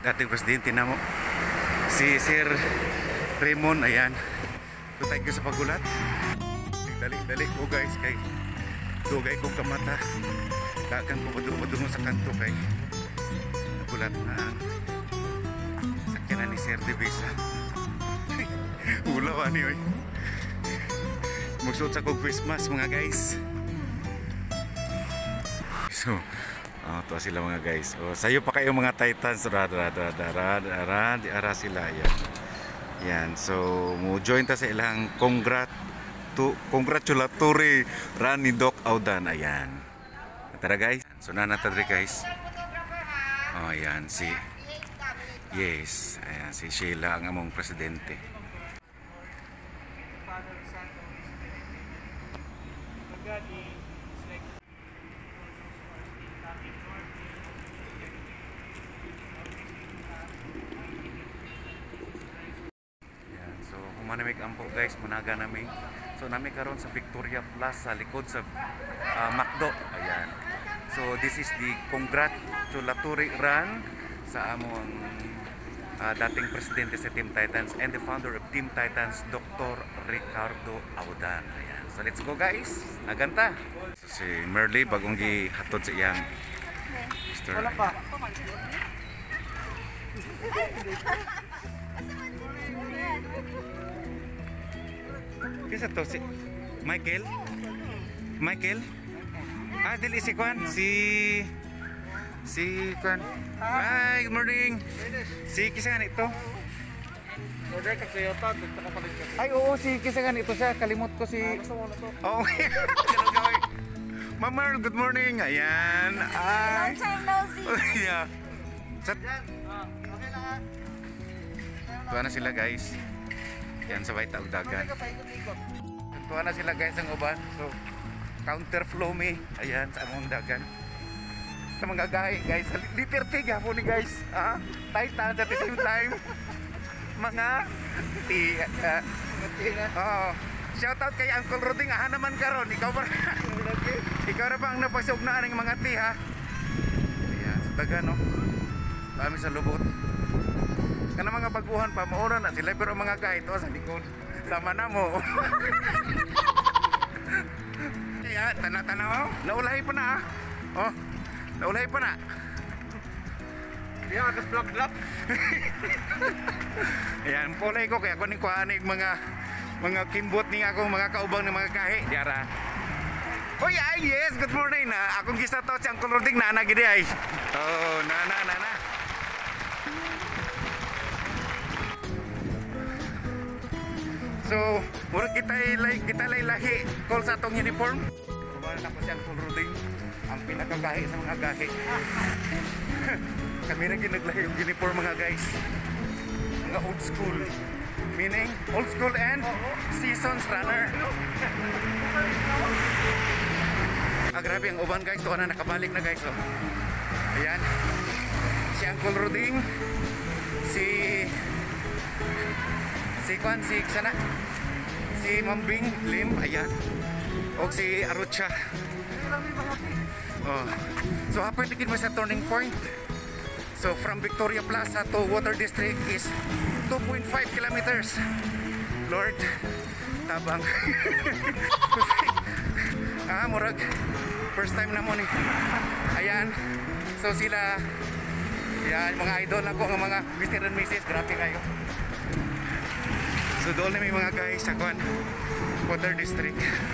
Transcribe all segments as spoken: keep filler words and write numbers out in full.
dating presidente na mo. Si Sir Raymond, ayan. So thank you sa pagulat. Dali, dali ko guys kay dugay ko kamata. Dagan ko madungo sa kanto kay nagulat na sakyanan ni Sir Divisa. Ulaw ani oy. Magsuot sa kong Christmas mga guys. So, oh, to sila mga guys. Oh, sayo pa kayo mga Titans. Ra ra ra ra ra ara sila yan. Yan. So, mo join ta sa ilang congrat to congratulatory run ni Doc Audan. Ayan. Tara guys. So na natadri guys. Oh, ayan si Yes, ayan si Sheila ang among presidente. Manamig ampo guys, munaga namin. So nami karon sa Victoria Plaza likod sa uh, Macdo. Ayan. So this is the congratulatory run sa among uh, dating presidente sa Team Titans and the founder of Team Titans, Doctor Ricardo Audan. Ayan. So let's go guys. Naganta. So si Merly bagong gihatod sa iyang Mister Wala pa. Kisa to si Michael? Michael? Ah, dili si Kwan, si si Kwan. Hi, good morning. Si kisa nga ito? Order ka sa Toyota, dito ka palit ka. Ay, oo, si kisa nga ito siya. Kalimot ko si Oo. Ma'am Merl, good morning. Ayan. Ay. Long time no see. Yeah. Sat. Okay na ha. Tuwa na sila guys. Yan sa Baita ug dagan. Tuwa na sila guys ang uban. So counter flow me. Ayan sa among dagan. Sa mga gahi guys, Liberty gapon ni guys. Ah, Titan at the same time. Mga tiga. Oh, shout out kay Uncle Roding. Aha naman karon, ikaw ba? Ikaw ra pa ang napasugnaan ng mga ti ha. Ayan, sa dagan no. Kami sa lubot. Kana mga baguhan pa maura na sila pero mga kahit sa likod sama na mo. Kaya tana-tana mo, naulahi pa na. Oh, naulahi pa na. Diya akas vlog vlog. Ayan, pulay ko kaya kunin ko anig mga mga kimbot ni akong mga kaubang ng mga kahi. Diara. Oh yeah, yes, good morning na. Akong gisa to si Uncle Roding na na gidi ay. Oh, na na na na. So, mura kita ilay, kita lay lahi call sa atong uniform. Kumain na ko si Uncle Roding, ang pinakagahi sa mga gahi. Kami na ginaglahi yung uniform mga guys. Mga old school. Meaning, old school and seasons runner. Ah, grabe ang uban guys. Doon na nakabalik na guys. Oh. Ayan. Si Uncle Roding. Si... Si Kwan, si Sana, si Mambing Lim, ayan. O si Arucha. Oh. So hapon tikin mo sa turning point. So from Victoria Plaza to Water District is two point five kilometers. Lord, tabang. Ah, murag. First time na mo ni. Ayan. So sila, yan, mga idol ako ng mga Mister and Missus Grabe kayo. So doon na may mga guys sa Kwan, Water District.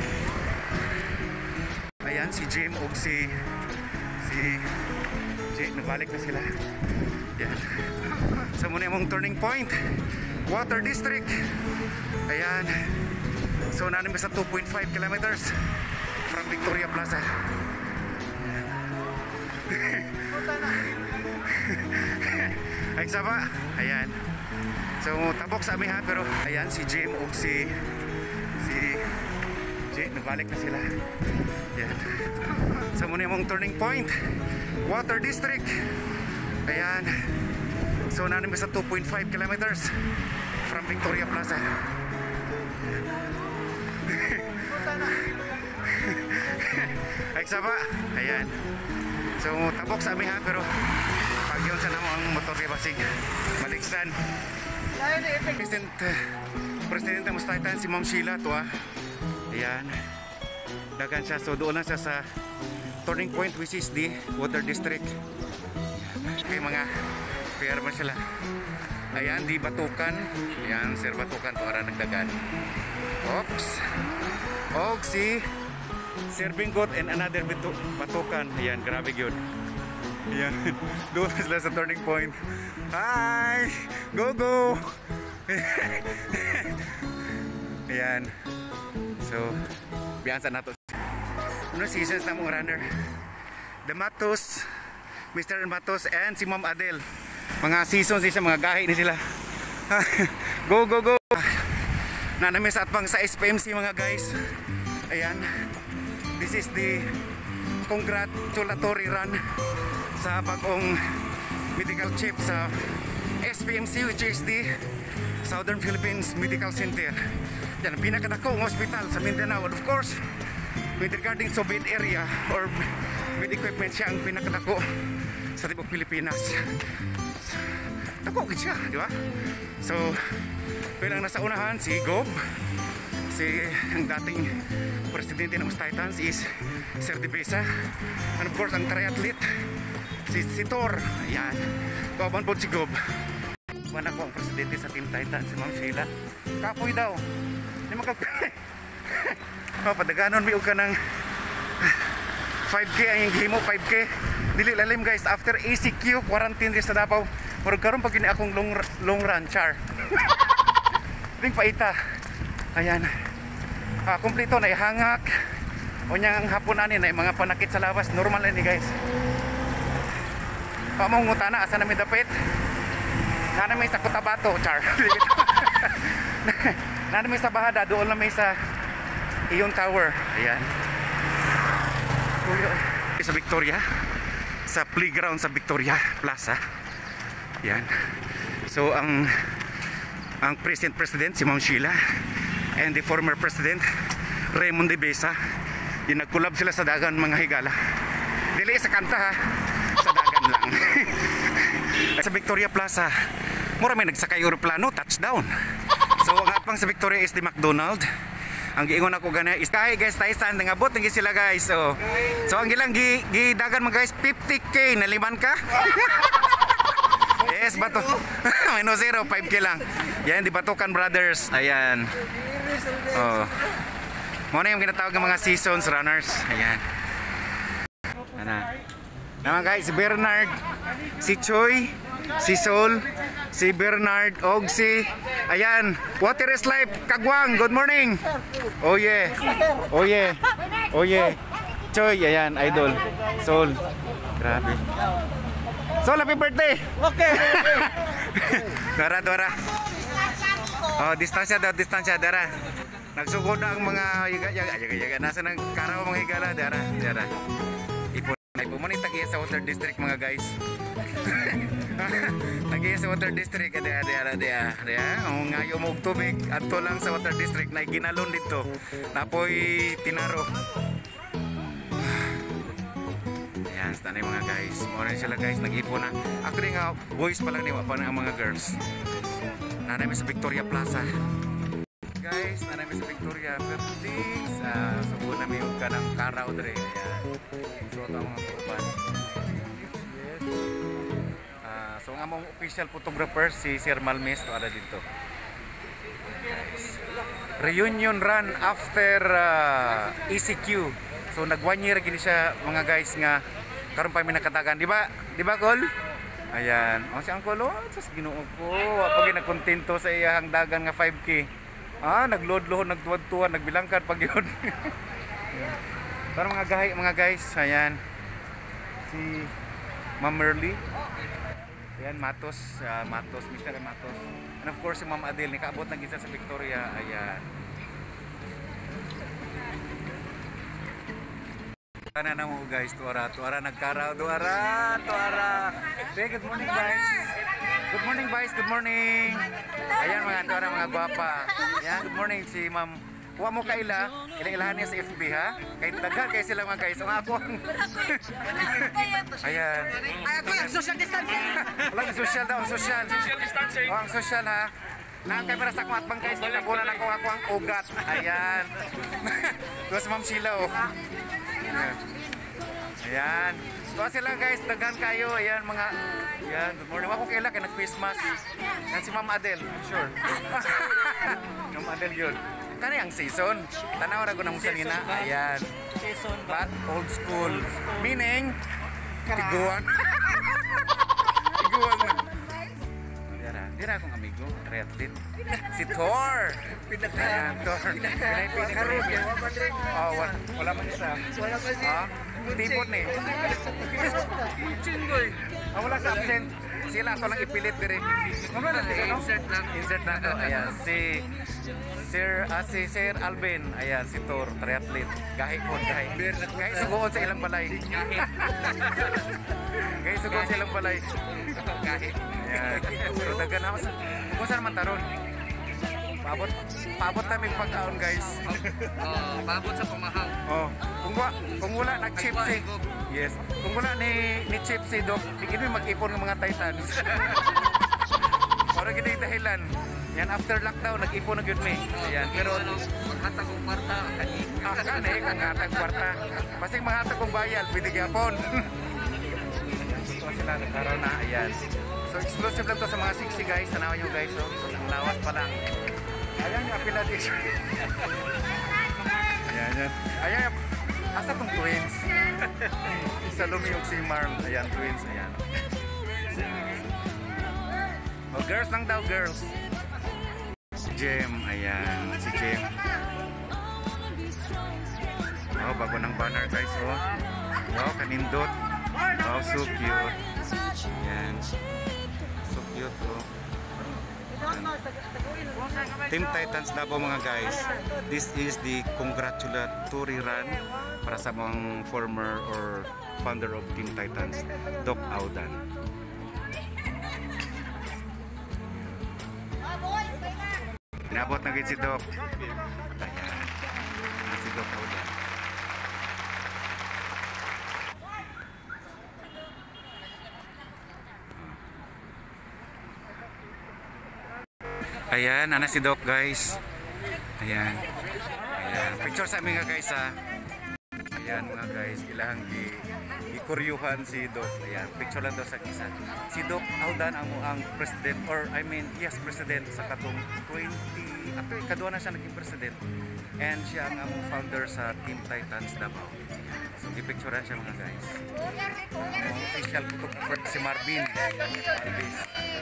Ayan si Jim o si si Jim, nabalik na sila. Yan. So muna yung turning point, Water District. Ayan. So nanin sa two point five kilometers from Victoria Plaza. Ay saba. Ayan. So tabok sa amin ha, pero ayan si Jim o si si Jim, nabalik na sila. Yan. So muna yung turning point, Water District. Ayan. So nanin sa two point five kilometers from Victoria Plaza. Ay saba. Ayan. So tabok sa amin ha, pero pag yun sa namo ang motor kay basig maliksan. President Presidente Mustaitan si Ma'am Sheila to ah. Ayan. Dagan siya, so doon lang siya sa turning point which is the water district. Okay mga fair man sila. Ayan, di Batukan. Ayan, Sir Batukan to ara nagdagan. Oops. Og si Sir Bingot and another bitu Batukan. Ayan, grabe yun. Ayan, doon sila sa turning point. Hi! Go, go! Ayan. So, biyansa na to. Ano seasons na mong runner? The Matos, Mister Matos and si Ma'am Adel. Mga seasons siya, mga gahi ni sila. Go, go, go! Nanami sa atpang sa S P M C mga guys. Ayan. This is the congratulatory run sa bagong medical chief sa S P M C which is the Southern Philippines Medical Center. Yan ang pinakadakong hospital sa Mindanao. And of course, with regarding sa bed area or bed equipment, siya ang pinakadako sa tibok Pilipinas. Dako gid siya, di ba? So, bilang nasa unahan si Gob, si ang dating presidente ng Titans is Sir Debesa, and of course ang triathlete si, si Thor. Ayan, kaban po si Gob. Mana ko ang presidente sa Team Titans, si Ma'am Sheila. Kapoy daw. Hindi makag... oh, padaganon may ka ng five K ang yung game mo, five K. Dili lalim guys, after A C Q, quarantine rin sa Davao. Marag karon pag gini akong long, long run, char. Ring paita. Ayan. Ah, kumpleto na ihangak. O niya ang hapon ani na mga panakit sa labas. Normal na ni guys. Pamong ngutana, asa na may dapit? Nana may sa Cotabato, char. Nana may sa Bahada, doon na may sa Iyon Tower. Ayan. Sa Victoria, sa playground sa Victoria Plaza. Ayan. So ang ang present president si Ma'am Sheila and the former president Raymond Debesa, yung nag-collab sila sa dagan mga higala. Dili sa kanta ha, sa dagan lang. Sa Victoria Plaza, mura may nagsakay aeroplano, touchdown. So ang apang sa Victoria is the McDonald. Ang giingon ako gana is kay guys Tyson ngabot ngi sila guys. So so ang gilang gi, gi dagan mga guys fifty K na liman ka. Yes, bato. Minus zero, five K lang. Yan, di Batukan Brothers. Ayan. Oh. Muna yung ginatawag ng mga seasons runners. Ayan. Ano? Naman guys, si Bernard, si Choi, si Sol, si Bernard, og si ayan, Water is Life, Kagwang, good morning. Oh yeah. Oh yeah. Oh yeah. Choi, ayan, idol. Sol. Grabe. Sol, happy birthday. Okay. Dara, dara. Oh, distansya daw, distansya, dara. Nagsugod na ang mga yaga-yaga, yaga-yaga. Nasa ng karaw mga higala, dara, dara. Ipon, pumunit tagiya sa Water District mga guys. Tagiya sa Water District, ada, ada, ada, ada, ada. Ang ngayo mo tubig, ato lang sa Water District na ginalon dito. Napoy tinaro. Ayan, stanay mga guys. Muna sila guys, nag-ipon na. Actually nga, boys pa lang niwa pa na ang mga girls. Nanay sa Victoria Plaza. Guys, nanay sa Victoria Fairthings. Uh, Subo na may ka ng karaw dre. Ayan. So, ito ang mga pupan. Yes. Uh, so, ang among official photographer, si Sir Malmes, to ada dito. Guys. Reunion run after uh, A C Q. So, nag-one year gini siya mga guys nga karon pa mi nakatagan, di ba? Di ba, Kol? Ayan. O si Angkol, oh, sus Ginoo ko. Pag nagkontento sa iyang dagan nga five K. Ah, nagload-load, nagtuwad-tuwad, nagbilangkad pag yun. Para mga gahi, mga guys, ayan. Si Ma'am Merly. Ayan, Matos, uh, Matos, Mister Matos. And of course, si Ma'am Adel, nikaabot na gisa sa Victoria. Ayan. Ana na mo guys, tuara, tuara nagkaraw, tuara, tuara. Hey, good morning guys. Good morning guys, good morning. Ayan mga tuara, mga gwapa. Ayan, good morning si Ma'am. Kuha mo kaila. Ilang-ilahan niya sa F B ha. Kay daghan kay sila mga guys. Ang ako. Ayan. Ay, ako yung social distancing. Wala ang social daw, ang social. Social distancing. Oh, ang social ha. Nang kamera sa akong atbang guys, kinabunan ako ako ang ugat. Ayan. Tapos Ma'am Sheila oh. Ayan. Ayan. Tuwa sila guys, daghan kayo. Ayan mga, ayan, good morning. Ako kaila kay nag-Christmas. Yan si Ma'am Adel, I'm sure. Ma'am Adel yun. Kani ang season. Tanaw na ko na mo sa nina. Ayan. Season But old school. Meaning, tiguan. Tiguan na. Dira, dira akong amigo, triathlete. Si Thor. Ayan, Thor. Pinakaroon. Oh, wala, wala man isa. Wala pa siya. Ah, tipot ni. Chinggoy. Ah, wala sa absent. Sila ako lang ipilit dire. Insert lang. Insert na to. Ayan, si Sir, ah, si Sir Alvin. Ayan, si Thor, triathlete. Gahi po, gahi. Gahi sugoon sa ilang balay. Gahi sugoon sa ilang balay. Gahi. Ayan. So, dagan na. Kung saan man taron? Paabot. Paabot namin pagkaon, guys. Oh, babot sa pamahal. Oh, kung wala, kung wala nag-chip si Yes. Kung wala ni ni chip si Doc, digid mo mag-ipon ng mga Titans. Para gid dahilan. Yan after lockdown nag-ipon na gyud mi. Ayan, pero maghatag og kwarta kani. akan eh kang hatag kwarta. Basig mahatag kong bayad pwede gyapon. So sila nagkaroon na ayan. So exclusive lang to sa mga sexy guys. Tanawan nyo guys, so, so ang lawas pa lang. Ayan yung apila dito. Ayan yan. Ayan yung asa tong twins. Isa lumiyog si Marm. Ayan, twins. Ayan. Oh, girls lang daw, girls. Si Jem. Ayan, si Jem. Oh, bago ng banner guys. Oh. Wow, kanindot. Wow, so cute. Ayan. So cute, oh. Team Titans Davao mga guys. This is the congratulatory run para sa mga former or founder of Team Titans, Doc Audan. Inabot na gid si Doc. Ayan. Si Doc Audan. Ayan, ana si Doc guys. Ayan. Ayan, picture sa amin nga guys ha. Ayan mga guys, ilang gi gikuryuhan si Doc. Ayan, picture lang daw sa isa. Si Doc Audan ang ang president or I mean, yes, president sa katong twenty after kadua na siya naging president. And siya ang among founder sa Team Titans Davao. So gipicturean siya mga guys. Ang official photographer si Marvin. Marvin.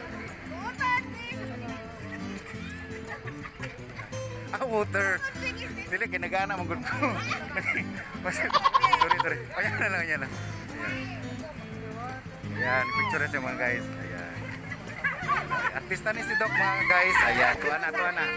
Ah, water. Dili, ginagana mong good ko. Sorry, sorry. Ayan na lang, ayan lang. Ayan. Ayan, picture na siya mga guys. Ayan. Artista ni si Doc mga guys. Ayan, tuwa na, tuwa na.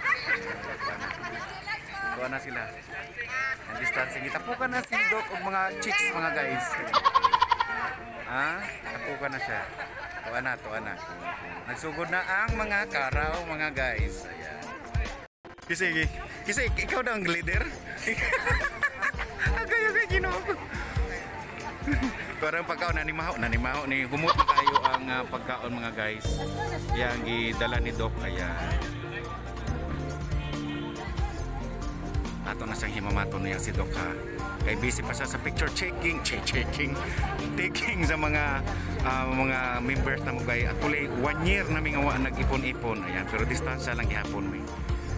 Tuwa na sila. Ang distancing. Itapukan na si Doc og mga chicks mga guys. Ha? Itapukan na siya. Tuwa na, tuwa na. Nagsugod na ang mga karaw mga guys. Ayan. Kasi, kasi ikaw na ang leader. Agayo kay Ginoo ko. Parang pagkaon nanimaho, nanimaho ni humot na kayo ang uh, pagkaon mga guys. Yang gidala ni Doc ayan. Ato na siyang himamaton niya si Doc ha. Kay busy pa siya sa picture checking, check checking, taking sa mga uh, mga members na mo gay. At tuloy one year na mga wa nag-ipon-ipon ayan, pero distansya lang gihapon mi.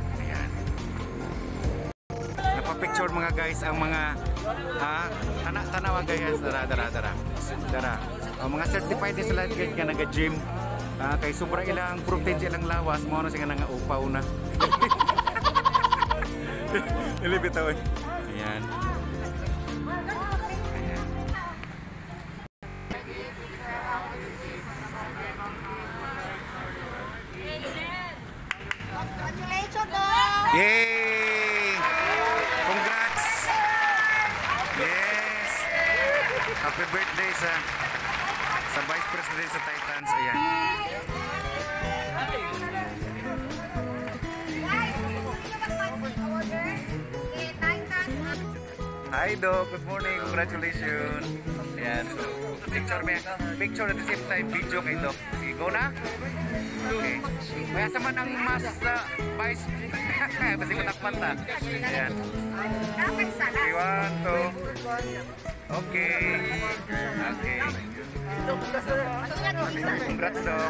Picture mga guys ang mga ha tanak tanawa guys dara dara dara dara ang mga certified din sila guys nga naga-gym uh, kay sobra ilang protein ilang lawas mo na sila nga upaw na ilibitaw ayan ayan Congratulations Doc! yay. Happy birthday sa sa Vice President sa Titans. Ayan. Guys, gusto nyo mag-order? Okay, Hi Doc, good morning, congratulations. Ayan, so picture me, picture at the same time, video kay Doc. Sige, go na. Okay. Kaya sa man ang mas uh, vice, basi matakpan ta. Ayan. Okay, one, two. Okay. Okay. Congrats Doc.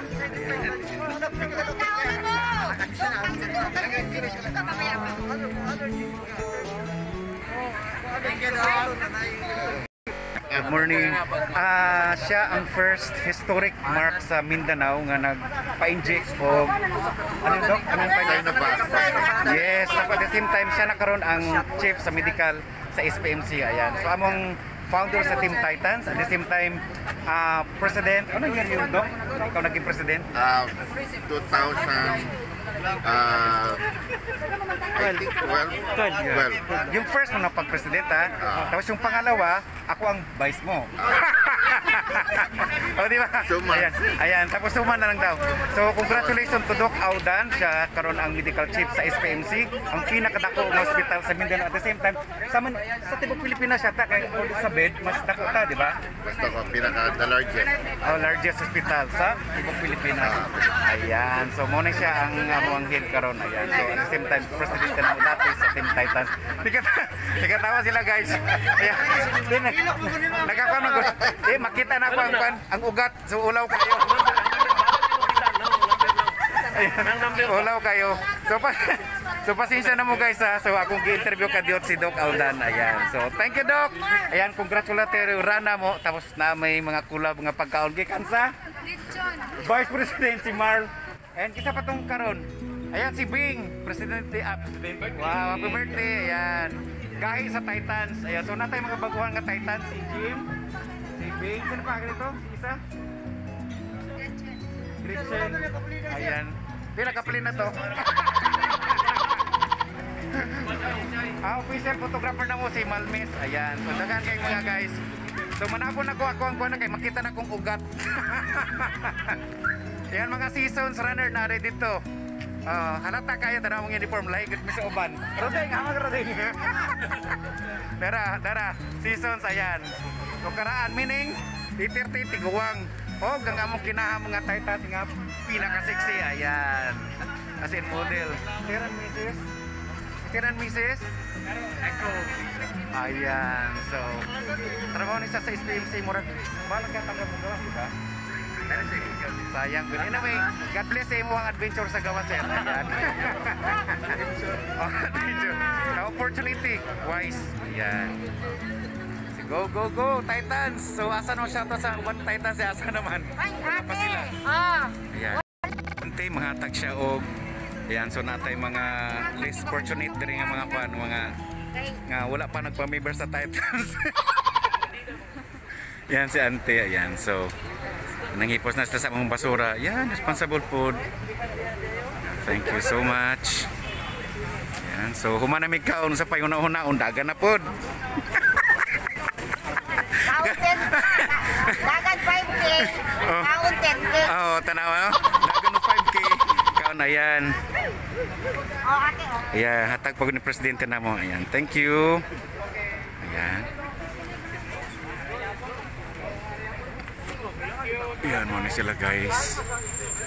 Good morning. Ah, siya ang first historic mark sa Mindanao nga nagpa-inject o ano yun, Doc? Anong pa Yes, at the same time siya nakaroon ang chief sa medical sa S P M C. Ayan. So among founder sa Team Titans, at the same time ah, president. Ano year yun, Doc? Ikaw naging president? Uh, two thousand uh, I think twelve. twelve. Yung first mo napag-president ha. Tapos yung pangalawa, ako ang vice mo. O di ba? Suman. Ayan, ayan, tapos suman na lang daw. So congratulations to Doc Audan, siya karon ang medical chief sa S P M C, ang pinakadako ng hospital sa Mindanao. At the same time, sa, man, sa tibok Pilipinas siya ta, kay sa bed, mas dako ta, di ba? Basta ko, pinaka the largest. Oh, largest hospital sa tibok Pilipinas. Ayan, so muna siya ang among head karon. Ayan, so at the same time, president na mo dati sa Team Titans. Tikatawa sila guys. Ayan, nagkakuha ng gusto. Eh, makita na ako ang, ang ugat. So, ulaw kayo. Ayan, ulaw kayo. So, pa, so pasensya na mo guys ha. So, akong gi-interview ka diot si Doc Audan. Ayan. So, thank you Doc. Ayan, congratulatory rana mo. Tapos na may mga kulab, mga pagkaon. Gikan sa Vice President si Marl. Ayan, kisa pa tong karon. Ayan, si Bing. Presidente, ah, President. Wow, happy birthday. Ayan. Gahi sa Titans. Ayan, so natay mga baguhan nga Titans. Si Jim. Si Bing. Sino pa ganito? Si isa? Gretchen. Ayan. Pila kapalin na to. Ah, official photographer na mo si Malmes. Ayan. So dagan kayong mga guys. So manapon ako ako ang kuha na kay makita na kong ugat. Ayan mga seasons runner na rin dito. Uh, halata kayo tara mong uniform lahi gud mi sa uban. Rodeng, hamag rodeng. Dara, dara, seasons ayan. So karaan meaning thirty tiguwang. O gang among kinaham mga Titans nga pinaka sexy ayan. As in model. Tiran Missus. Tiran Missus. Echo. Ayan. So trabaho ni sa S P M C murag balang ka tanggap mo gawas, di ba? Sayang good. Anyway, God bless sa imo ang adventure sa gawas sir. Ayan. Oh, adventure. The opportunity wise. Ayan. So, go, go, go, Titans. So, asa naman siya to sa One Titans? Asa naman? Ay, Pa sila. Ah. Ayan. Ante, mga tag siya og. Ayan, so natay mga less fortunate din nga mga kwan, mga nga wala pa nagpa-member sa Titans. Yan si Ante, ayan. So, nangipos na sa mong basura. Yan, responsible food. Thank you so much. Yan, so humanamig kaon sa payuna-una, undagan na pod. Kaon ten K. Dagan five K. Kaon ten K. Oo, oh, tanawa no? Dagan no five K. Kaon na yan. Oh, ate, oh. Ayan, hatag pag ni presidente na mo. Ayan, thank you. Ayan. Ayan mo na sila guys.